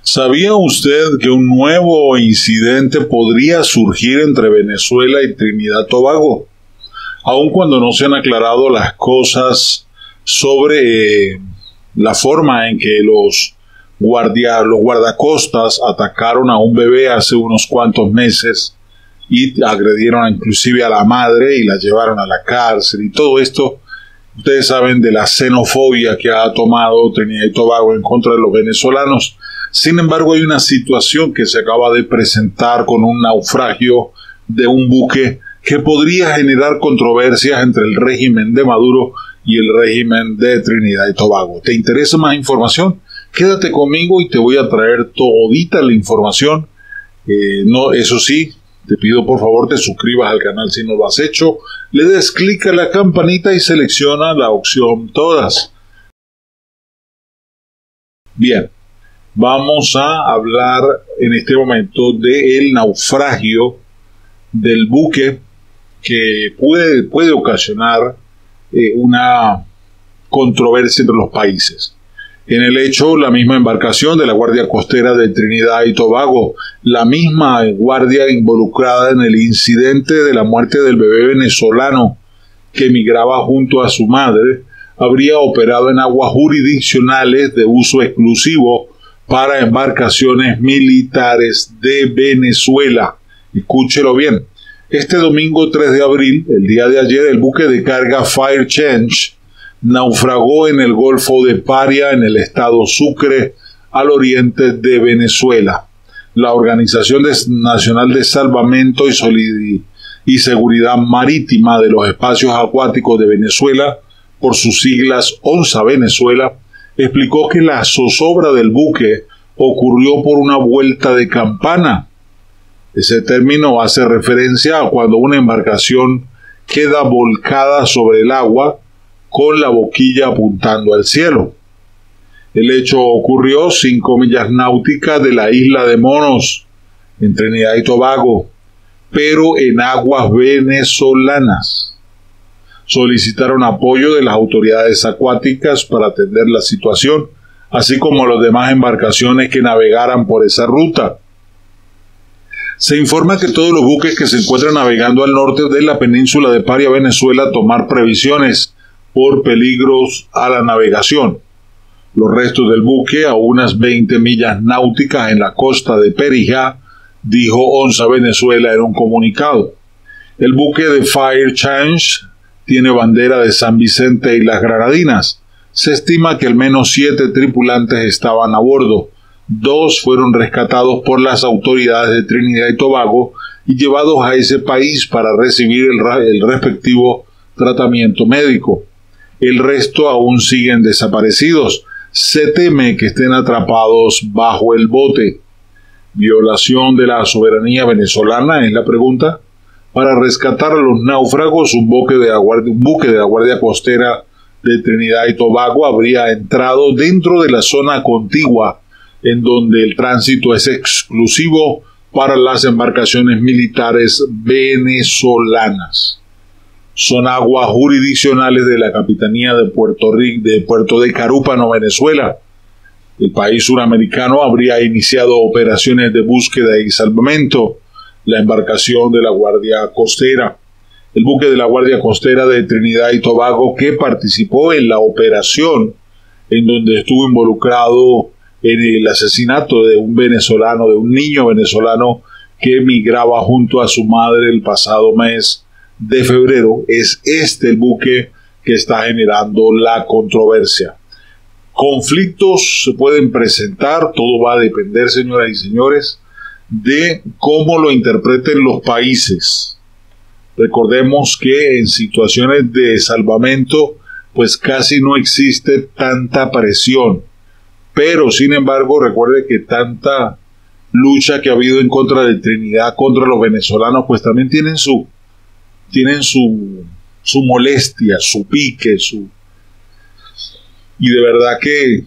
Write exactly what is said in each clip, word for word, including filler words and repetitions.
¿Sabía usted que un nuevo incidente podría surgir entre Venezuela y Trinidad y Tobago? Aun cuando no se han aclarado las cosas sobre eh, la forma en que los, guardia, los guardacostas atacaron a un bebé hace unos cuantos meses y agredieron inclusive a la madre y la llevaron a la cárcel y todo esto. Ustedes saben de la xenofobia que ha tomado Trinidad y Tobago en contra de los venezolanos. Sin embargo, hay una situación que se acaba de presentar con un naufragio de un buque que podría generar controversias entre el régimen de Maduro y el régimen de Trinidad y Tobago. ¿Te interesa más información? Quédate conmigo y te voy a traer todita la información. Eh, no, eso sí, te pido por favor te suscribas al canal si no lo has hecho, le des clic a la campanita y selecciona la opción todas. Bien, vamos a hablar en este momento del naufragio del buque que puede, puede ocasionar eh, una controversia entre los países. En el hecho, la misma embarcación de la Guardia Costera de Trinidad y Tobago, la misma guardia involucrada en el incidente de la muerte del bebé venezolano que emigraba junto a su madre, habría operado en aguas jurisdiccionales de uso exclusivo para embarcaciones militares de Venezuela. Escúchelo bien. Este domingo tres de abril, el día de ayer, el buque de carga Fire Change naufragó en el Golfo de Paria, en el estado Sucre, al oriente de Venezuela. La Organización Nacional de Salvamento y, y Seguridad Marítima de los Espacios Acuáticos de Venezuela, por sus siglas ONSA Venezuela, explicó que la zozobra del buque ocurrió por una vuelta de campana. Ese término hace referencia a cuando una embarcación queda volcada sobre el agua con la boquilla apuntando al cielo. El hecho ocurrió cinco millas náuticas de la isla de Monos, en Trinidad y Tobago, pero en aguas venezolanas. Solicitaron apoyo de las autoridades acuáticas para atender la situación, así como las demás embarcaciones que navegaran por esa ruta. Se informa que todos los buques que se encuentran navegando al norte de la península de Paria, Venezuela, tomar previsiones por peligros a la navegación. Los restos del buque, a unas veinte millas náuticas en la costa de Perijá, dijo ONSA Venezuela en un comunicado. El buque de Fire Change tiene bandera de San Vicente y las Granadinas. Se estima que al menos siete tripulantes estaban a bordo. Dos fueron rescatados por las autoridades de Trinidad y Tobago y llevados a ese país para recibir el, el respectivo tratamiento médico. El resto aún siguen desaparecidos. Se teme que estén atrapados bajo el bote. ¿Violación de la soberanía venezolana? Es la pregunta. Para rescatar a los náufragos, un buque de la Guardia, un buque de la Guardia Costera de Trinidad y Tobago habría entrado dentro de la zona contigua, en donde el tránsito es exclusivo para las embarcaciones militares venezolanas. Son aguas jurisdiccionales de la Capitanía de Puerto Rico, de Puerto de Carúpano, Venezuela. El país suramericano habría iniciado operaciones de búsqueda y salvamento. La embarcación de la Guardia Costera, el buque de la Guardia Costera de Trinidad y Tobago, que participó en la operación en donde estuvo involucrado en el asesinato de un venezolano, de un niño venezolano que emigraba junto a su madre el pasado mes de febrero, es este el buque que está generando la controversia. Conflictos se pueden presentar, todo va a depender, señoras y señores, de cómo lo interpreten los países. Recordemos que en situaciones de salvamento, pues casi no existe tanta presión. Pero, sin embargo, recuerde que tanta lucha que ha habido en contra de Trinidad, contra los venezolanos, pues también tienen su, tienen su, su molestia, su pique, su... Y de verdad que,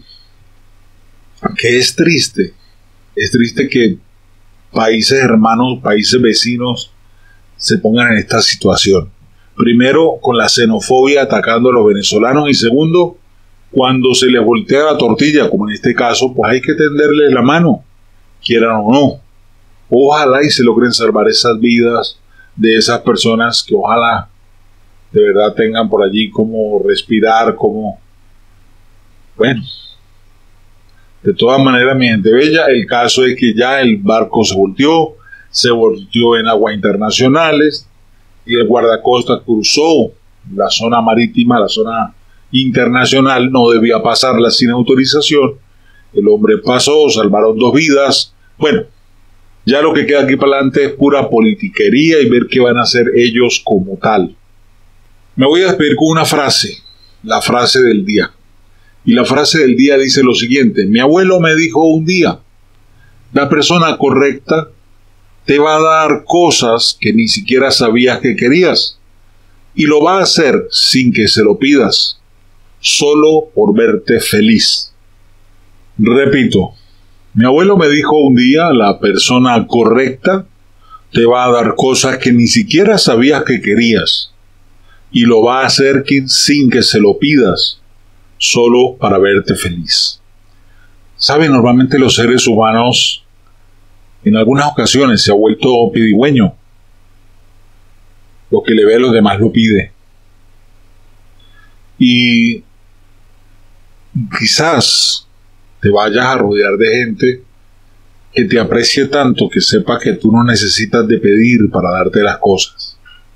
que es triste. Es triste que países hermanos, países vecinos se pongan en esta situación. Primero, con la xenofobia atacando a los venezolanos, y segundo, cuando se les voltea la tortilla, como en este caso, pues hay que tenderle la mano. quieran o no. Ojalá y se logren salvar esas vidas de esas personas que ojalá de verdad tengan por allí como respirar, como... Bueno, de todas maneras, mi gente bella, el caso es que ya el barco se volteó, se volteó en aguas internacionales y el guardacosta cruzó la zona marítima, la zona internacional, no debía pasarla sin autorización. El hombre pasó, salvaron dos vidas. Bueno, ya lo que queda aquí para adelante es pura politiquería y ver qué van a hacer ellos como tal. Me voy a despedir con una frase, la frase del día. Y la frase del día dice lo siguiente: mi abuelo me dijo un día, la persona correcta te va a dar cosas que ni siquiera sabías que querías, y lo va a hacer sin que se lo pidas, solo por verte feliz. Repito, mi abuelo me dijo un día, la persona correcta te va a dar cosas que ni siquiera sabías que querías, y lo va a hacer sin que se lo pidas, solo para verte feliz. ¿Saben? Normalmente los seres humanos en algunas ocasiones se ha vuelto pidigüeño. Lo que le ve a los demás lo pide. Y quizás te vayas a rodear de gente que te aprecie tanto que sepa que tú no necesitas de pedir para darte las cosas.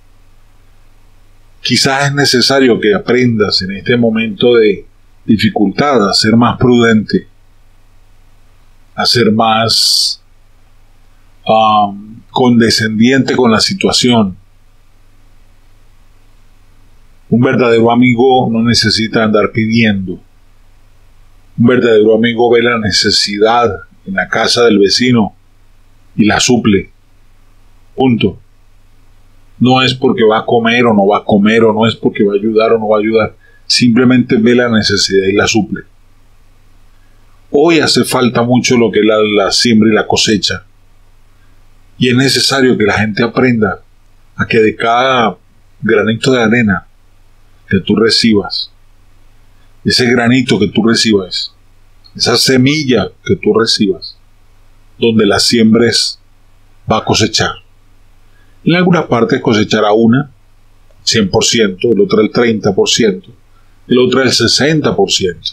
Quizás es necesario que aprendas en este momento de dificultad a ser más prudente, a ser más um, condescendiente con la situación. Un verdadero amigo no necesita andar pidiendo. Un verdadero amigo ve la necesidad en la casa del vecino y la suple. Punto. No es porque va a comer o no va a comer, o no es porque va a ayudar o no va a ayudar. Simplemente ve la necesidad y la suple. Hoy hace falta mucho lo que es la, la siembra y la cosecha. Y es necesario que la gente aprenda a que de cada granito de arena que tú recibas, ese granito que tú recibas, esa semilla que tú recibas, donde la siembres va a cosechar. En algunas partes cosechará una, cien por ciento, el otro el treinta por ciento, el otro el sesenta por ciento.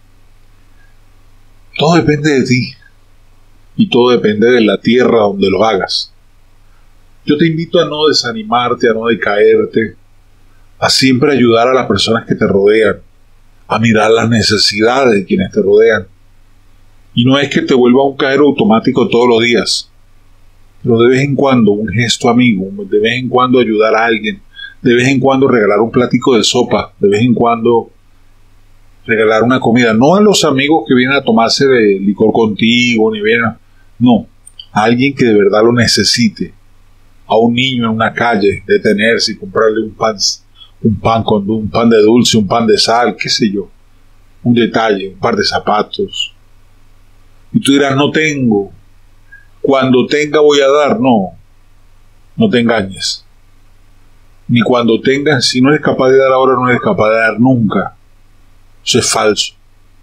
Todo depende de ti y todo depende de la tierra donde lo hagas. Yo te invito a no desanimarte, a no decaerte, a siempre ayudar a las personas que te rodean, a mirar las necesidades de quienes te rodean. Y no es que te vuelva un cajero automático todos los días, pero de vez en cuando un gesto amigo, de vez en cuando ayudar a alguien, de vez en cuando regalar un platico de sopa, de vez en cuando regalar una comida, no a los amigos que vienen a tomarse de licor contigo, ni vienen a... no, a alguien que de verdad lo necesite, a un niño en una calle, detenerse y comprarle un pan, un pan con un pan de dulce, un pan de sal, qué sé yo, un detalle, un par de zapatos. Y tú dirás, no tengo, cuando tenga voy a dar. No, no te engañes. Ni cuando tengas, si no eres capaz de dar ahora, no eres capaz de dar nunca. Eso es falso.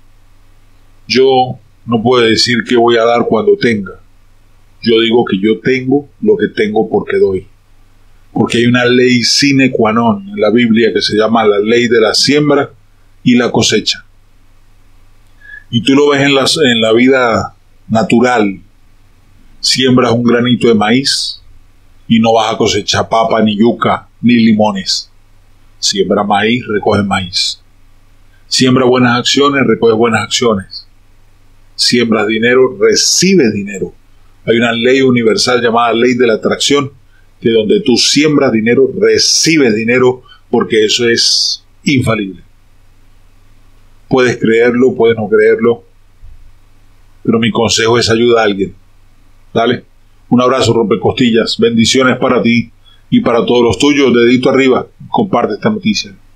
Yo no puedo decir que voy a dar cuando tenga. Yo digo que yo tengo lo que tengo porque doy. Porque hay una ley sine qua non en la Biblia que se llama la ley de la siembra y la cosecha. Y tú lo ves en, las, en la vida natural. Siembras un granito de maíz y no vas a cosechar papa, ni yuca, ni limones. Siembra maíz, recoge maíz. Siembra buenas acciones, recoge buenas acciones. Siembras dinero, recibes dinero. Hay una ley universal llamada ley de la atracción, que donde tú siembras dinero, recibes dinero, porque eso es infalible. Puedes creerlo, puedes no creerlo, pero mi consejo es ayuda a alguien. Dale, un abrazo rompecostillas, bendiciones para ti y para todos los tuyos. Dedito arriba, comparte esta noticia.